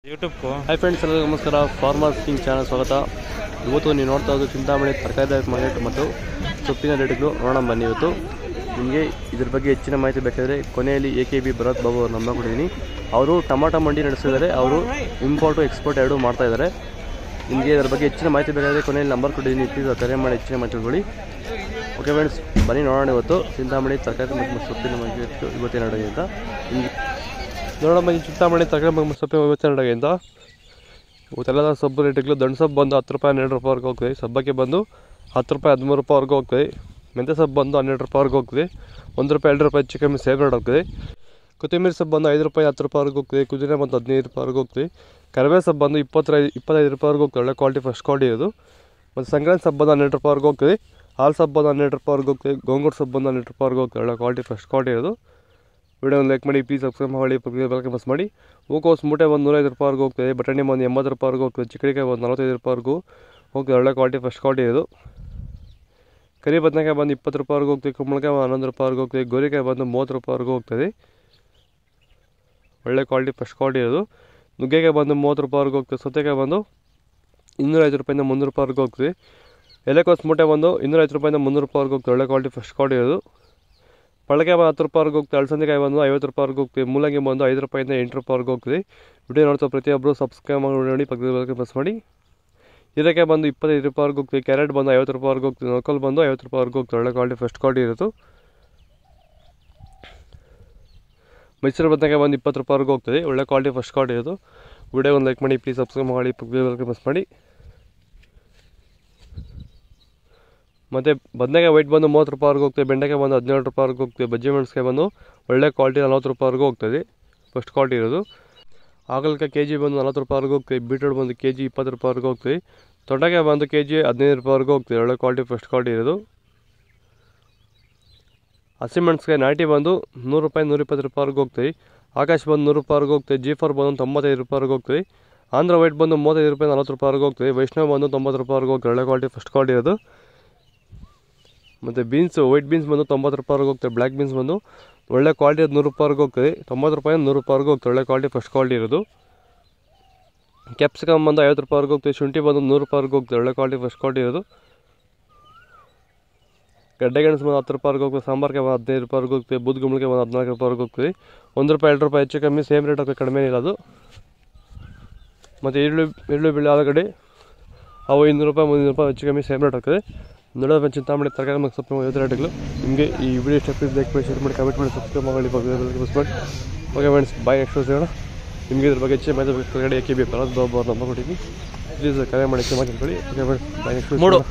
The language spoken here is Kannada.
ಯೂಟ್ಯೂಬ್ ಹಾಯ್ ಫ್ರೆಂಡ್ಸ್, ಎಲ್ಲರಿಗೂ ನಮಸ್ಕಾರ. ಫಾರ್ಮರ್ಸ್ ಕಿಂಗ್ ಚಾನಲ್ ಸ್ವಾಗತ. ಇವತ್ತು ನೀವು ನೋಡ್ತಾ ಇರೋದು ಚಿಂತಾಮಣಿ ತರಕಾರಿ ಮಾರ್ಕೆಟ್ ಮತ್ತು ಸೊಪ್ಪಿನ ರೇಟ್ಗಳು ನೋಡೋಣ ಬನ್ನಿ. ಇವತ್ತು ನಿಮಗೆ ಇದ್ರ ಬಗ್ಗೆ ಹೆಚ್ಚಿನ ಮಾಹಿತಿ ಬೇಕಾದರೆ ಕೊನೆಯಲ್ಲಿ AKB ಭರತ್ ಬಾಬು ಅವ್ರು ನಂಬರ್ ಕೊಟ್ಟಿದ್ದೀನಿ. ಅವರು ಟೊಮಾಟೊ ಮಂಡಿ ನಡೆಸಿದ್ದಾರೆ. ಅವರು ಇಂಪೋರ್ಟು ಎಕ್ಸ್ಪೋರ್ಟ್ ಎರಡೂ ಮಾಡ್ತಾಯಿದ್ದಾರೆ. ನಿಮಗೆ ಇದರ ಬಗ್ಗೆ ಹೆಚ್ಚಿನ ಮಾಹಿತಿ ಬೇಕಾದರೆ ಕೊನೆಯಲ್ಲಿ ನಂಬರ್ ಕೊಟ್ಟಿದ್ದೀನಿ. ಪ್ಲೀಸ್ ಕರೆ ಮಾಡಿ ಹೆಚ್ಚಿನ ಮಾಹಿತಿ ತಿಳ್ಕೊಳ್ಳಿ. ಓಕೆ ಫ್ರೆಂಡ್ಸ್, ಬನ್ನಿ ನೋಡೋಣ ಇವತ್ತು ಚಿಂತಾಮಣಿ ತರಕಾರಿ ಮತ್ತು ಸೊಪ್ಪಿನ ಮಾರ್ಕೆಟ್ ಇವತ್ತೇನು ನಡೆಯುತ್ತೆ ಅಂತ ನೋಡೋಣ ಬನ್ನಿ. ಚಿಂತಾಮಣಿ ತರಕಾರಿ ಮತ್ತು ಸೊಪ್ಪಿನ ಇವತ್ತೇನು ನಡೆಯುತ್ತೆ ಅಂತ. ಇವತ್ತೆಲ್ಲ ಸೊಪ್ಪು ರೇಟ್ಗಳು ದಂಡು ಸೊಪ್ಪು ಬಂದು 10 ರೂಪಾಯಿ 12 ರೂಪಾಯಿವರೆಗೂ ಹೋಗ್ತದೆ. ಸಬ್ಬಕ್ಕೆ ಬಂದು 10 ರೂಪಾಯಿ 13 ರೂಪಾಯಿವರೆಗೂ ಹೋಗ್ತದೆ. ಮೆಂತ್ಯ ಸೊಪ್ಪು ಬಂದು 12 ರೂಪಾಯಿವರೆಗೂ ಹೋಗ್ತದೆ. 1 ರೂಪಾಯಿ 2 ರೂಪಾಯಿ ಹೆಚ್ಚು ಕಮ್ಮಿ ಸೇವ್ ರೇಟ್ ಹೋಗ್ತದೆ. ಕೊತ್ತಂಬರಿ ಸೊಪ್ಪು ಬಂದು 5 ರೂಪಾಯಿ 10 ರೂಪಾಯಿವರೆಗೂ ಹೋಗ್ತದೆ. ಕುದಿರೆ ಬಂದು 15 ರೂಪಾಯಿವರೆಗೂ ಹೋಗ್ತದೆ. ಕರಿಬೇವು ಸೊಪ್ಪು ಬಂದು 25 ರೂಪಾಯಿವರೆಗೂ ಹೋಗ್ತದೆ. ಒಳ್ಳೆ ಕ್ವಾಲಿಟಿ ಫಸ್ಟ್ ಕ್ವಾಲಿಟಿ ಇರೋದು. ಮತ್ತು ಸಂಕ್ರಾಂತಿ ಸೊಪ್ಪು ಬಂದು 12 ರೂಪಾಯಿವರೆಗೂ ಹೋಗ್ತದೆ. ಹಾಲು ಸೊಪ್ಪು ಬಂದು 12 ರೂಪಾಯಿವರೆಗೂ ಹೋಗ್ತದೆ. ಗೋಂಗೂರು ಸೊಪ್ಪು ಬಂದು 12 ರೂಪಾಯಿವರೆಗೂ ಹೋಗ್ತದೆ. ಒಳ್ಳೆ ಕ್ವಾಲಿಟಿ ಫಸ್ಟ್ ಕ್ವಾಲಿಟಿ ಇರೋದು. ವಿಡಿಯೋ ಲೈಕ್ ಮಾಡಿ, ಪ್ಲೀಸ್ ಸಬ್ಸ್ಕ್ರೈಬ್ ಮಾಡಿ, ಬೆಳಗ್ಗೆ ಬಸ್ ಮಾಡಿ. ಹೂಕೋಸು ಮೂಟೆ ಬಂದು 105 ರೂಪಾಯಿವರೆಗೂ ಹೋಗ್ತದೆ. ಬಟಾಣಿ ಬಂದು 80 ರೂಪಾಯಿವರೆಗೂ ಹೋಗ್ತದೆ. ಚಿಕ್ಕಡಿಕಾಯಿ ಬಂದು 45 ರೂಪಾಯಿವರೆಗೂ ಹೋಗ್ತದೆ. ಒಳ್ಳೆ ಕ್ವಾಲಿಟಿ ಫಸ್ಟ್ ಕ್ವಾಲಿಟಿ ಇದು. ಕರಿ ಬದನೆಕಾಯಿ ಬಂದು 20 ರೂಪಾಯಿವರೆಗೂ ಹೋಗ್ತದೆ. ಕುಂಬಳಕಾಯಿ 11 ರೂಪಾಯಿವರೆಗೂ ಹೋಗ್ತದೆ. ಗೋರಿಕಾಯಿ ಬಂದು 30 ರೂಪಾಯಿವರೆಗೂ ಹೋಗ್ತದೆ. ಒಳ್ಳೆ ಕ್ವಾಲಿಟಿ ಫಸ್ಟ್ ಕ್ವಾಲಿಟಿ ಇರೋದು. ನುಗ್ಗೆಕಾಯಿ ಬಂದು 30 ರೂಪಾಯಿವರೆಗೂ ಹೋಗ್ತದೆ. ಸೌತೆಕಾಯಿ ಬಂದು 205 ರೂಪಾಯಿಂದ 300 ರೂಪಾಯಿವರೆಗೂ ಹೋಗ್ತದೆ. ಎಲೆಕೋಸು ಮೂಟೆ ಬಂದು 205 ರೂಪಾಯಿಂದ 300 ರೂಪಾಯಿವರೆಗೂ ಹೋಗ್ತದೆ. ಒಳ್ಳೆ ಕ್ವಾಲಿಟಿ ಫಸ್ಟ್ ಕ್ವಾಲಿಟಿ ಇರೋದು. ಪಳಕಾಯಿ ಬಂದು 10 ರೂಪಾಯಿವರೆಗೂ ಹೋಗ್ತದೆ. ಅಳಸಂದಿಕಾಯಿ ಬಂದು 50 ರೂಪಾಯಿವರೆಗೂ ಹೋಗ್ತದೆ. ಮೂಲಂಗಿ ಬಂದು 5 ರೂಪಾಯಿಂದ 8 ರೂಪಾಯಿವರೆಗೂ ಹೋಗ್ತದೆ. ವಿಡಿಯೋ ನೋಡ್ತಾ ಪ್ರತಿಯೊಬ್ಬರು ಸಬ್ಸ್ಕ್ರೈಬ್ ಮಾಡಿ ನೋಡಿ, ಪಕ್ಕದ ಪ್ರೆಸ್ ಮಾಡಿ. ಹೀರೆಕಾಯಿ ಬಂದು 25 ರೂಪಾಯಿವರೆಗೂ ಹೋಗ್ತದೆ. ಕ್ಯಾರೆಟ್ ಬಂದು 50 ರೂಪಾಯಿವರೆಗೂ ಹೋಗ್ತದೆ. ನೊಕಲ್ ಬಂದು 50 ರೂಪಾಯಿವರೆಗೂ ಹೋಗ್ತದೆ. ಒಳ್ಳೆ ಕ್ವಾಲಿಟಿ ಫಸ್ಟ್ ಕ್ವಾಲಿಟಿ ಇರೋದು. ಮೈಸೂರು ಬದನೆಕಾಯಿ ಬಂದು 20 ರೂಪಾಯಿವರೆಗೂ ಹೋಗ್ತದೆ. ಒಳ್ಳೆ ಕ್ವಾಲಿಟಿ ಫಸ್ಟ್ ಕ್ವಾಲಿಟಿ ಇರೋದು. ವಿಡಿಯೋ ಒಂದು ಲೈಕ್ ಮಾಡಿ, ಪ್ಲೀಸ್ ಸಬ್ಸ್ಕ್ರೈಬ್ ಮಾಡಿ, ಪಕ್ಕದ ಪ್ರೆಸ್ ಮಾಡಿ. ಮತ್ತು ಬದನೆಕಾಯಿ ವೈಟ್ ಬಂದು 30 ರೂಪಾಯಿವರೆಗೂ ಹೋಗ್ತದೆ. ಬೆಂಡೆಕಾಯಿ ಬಂದು 17 ರೂಪಾಯಿವರೆಗೂ ಹೋಗ್ತದೆ. ಬಜ್ಜಿ ಮೆಣಸಿಕಾಯಿ ಬಂದು ಒಳ್ಳೆ ಕ್ವಾಲಿಟಿ 40 ರೂಪಾಯಿವರೆಗೂ ಹೋಗ್ತದೆ. ಫಸ್ಟ್ ಕ್ವಾಲಿಟಿ ಇರೋದು. ಹಾಗಲಕಾಯಿ ಕೆಜಿ ಬಂದು 40 ರೂಪಾಯಿವರೆಗೂ ಹೋಗ್ತದೆ. ಬೀಟ್ರೂಟ್ ಬಂದು ಕೆಜಿ 20 ರೂಪಾಯಿವರೆಗೂ ಹೋಗ್ತದೆ. ತೊಂಡೆಕಾಯಿ ಬಂದು ಕೆಜಿ 15 ರೂಪಾಯಿವರೆಗೂ ಹೋಗ್ತದೆ. ಒಳ್ಳೆ ಕ್ವಾಲಿಟಿ ಫಸ್ಟ್ ಕ್ವಾಲಿಟಿ ಇರೋದು. ಹಸಿಮೆಣಸಿಕಾಯಿ ನಾಟಿ ಬಂದು 100 ರೂಪಾಯಿ 120 ರೂಪಾಯಿವರೆಗೂ ಹೋಗ್ತದೆ. ಆಕಾಶ್ ಬಂದು 100 ರೂಪಾಯಿವರೆಗೂ ಹೋಗ್ತದೆ. G4 ಬಂದು 95 ರೂಪಾಯಿವರೆಗೂ ಹೋಗ್ತದೆ. ಆಂಧ್ರ ವೈಟ್ ಬಂದು 35 ರೂಪಾಯಿ 40 ರೂಪಾಯಿವರೆಗೂ ಹೋಗ್ತದೆ. ವೈಷ್ಣವ್ ಬಂದು 90 ರೂಪಾಯಿವರೆಗೂ ಹೋಗ್ತದೆ. ಒಳ್ಳೆ ಕ್ವಾಲಿಟಿ ಫಸ್ಟ್ ಕ್ವಾಲಿಟಿ ಇರೋದು. ಮತ್ತು ಬೀನ್ಸು ವೈಟ್ ಬೀನ್ಸ್ ಬಂದು 90 ರೂಪಾಯಿವರೆಗೂ ಹೋಗ್ತದೆ. ಬ್ಲ್ಯಾಕ್ ಬೀನ್ಸ್ ಬಂದು ಒಳ್ಳೆ ಕ್ವಾಲಿಟಿ 100 ರೂಪಾಯಿವರೆಗೂ ಹೋಗ್ತದೆ. 90 ರೂಪಾಯಿಂದ 100 ರೂಪಾಯಿವರೆಗೂ ಹೋಗ್ತದೆ. ಒಳ್ಳೆ ಕ್ವಾಲಿಟಿ ಫಸ್ಟ್ ಕ್ವಾಲಿಟಿ ಇರೋದು. ಕ್ಯಾಪ್ಸಿಕಮ್ ಬಂದು 50 ರೂಪಾಯಿವರೆಗೂ ಹೋಗ್ತದೆ. ಶುಂಠಿ ಬಂದು 100 ರೂಪಾಯಿವರೆಗೂ ಹೋಗ್ತದೆ. ಒಳ್ಳೆ ಕ್ವಾಲಿಟಿ ಫಸ್ಟ್ ಕ್ವಾಲಿಟಿ ಇರೋದು. ಗಡ್ಡೆ ಗೆಣಸು ಬಂದು 10 ರೂಪಾಯಿವರೆಗೂ ಹೋಗ್ತದೆ. ಸಾಂಬಾರ್ಗೆ ಬಂದು 15 ರೂಪಾಯಿವರೆಗೂ ಹೋಗ್ತದೆ. ಬೂದ್ಗುಂಬಳಿಗೆ ಬಂದು 14 ರೂಪಾಯಿವರೆಗೂ ಹೋಗ್ತದೆ. 1 ರೂಪಾಯಿ 2 ರೂಪಾಯಿ ಹೆಚ್ಚು ಕಮ್ಮಿ ಸೇಮ್ ರೇಟ್ ಹೋಗ್ತದೆ, ಕಡಿಮೆ ಇರೋದು. ಮತ್ತು ಈರುಳ್ಳಿ ಬೆಳ್ಳಿ ಆಲೂಗಡ್ಡೆ ಅವು 200 ರೂಪಾಯಿ 300 ರೂಪಾಯಿ ಹೆಚ್ಚು ಕಮ್ಮಿ ಸೇಮ್ ರೇಟ್ ಹೋಗ್ತದೆ. ನೋಡೋದು ಚಿಂತಾಮಣಿ ತರಕಾರಿ ಮತ್ತು ಸೊಪ್ಪು ಇವತ್ತು ರೇಟ್ಗಳು. ನಿಮಗೆ ಈ ವಿಡಿಯೋ ಇಷ್ಟ ಲೈಕ್ ಮಾಡಿ, ಶೇರ್ ಮಾಡಿ, ಕಮೆಂಟ್ ಮಾಡಿ, ಸಬ್ಸ್ಕ್ರೈಬ್ ಮಾಡಿ, ಬಸ್ ಮಾಡಿ. ಓಕೆ ಫ್ರೆಂಡ್ಸ್, ಬಾಯ್. ನೆಕ್ಸ್ಟ್ ಸಿಗೋಣ. ನಿಮಗೆ ಇದ್ರ ಬಗ್ಗೆ ಹೆಚ್ಚಿನ ಮಾಹಿತಿ ಕೆಳಗಡೆ AKB ಭರತ್ ಬಾಬು ಅವ್ರು ನಂಬರ್ ಕೊಟ್ಟಿದ್ದೀನಿ. ಪ್ಲೀಸ್ ಕರೆ ಮಾಡಿ ಹೆಚ್ಚಿನ ಮಾಹಿತಿ ತಿಳ್ಕೊಳ್ಳಿ. ಓಕೆ ಫ್ರೆಂಡ್ಸ್, ಬಾಯ್. ನೆಕ್ಸ್ಟ್ ನೋಡು.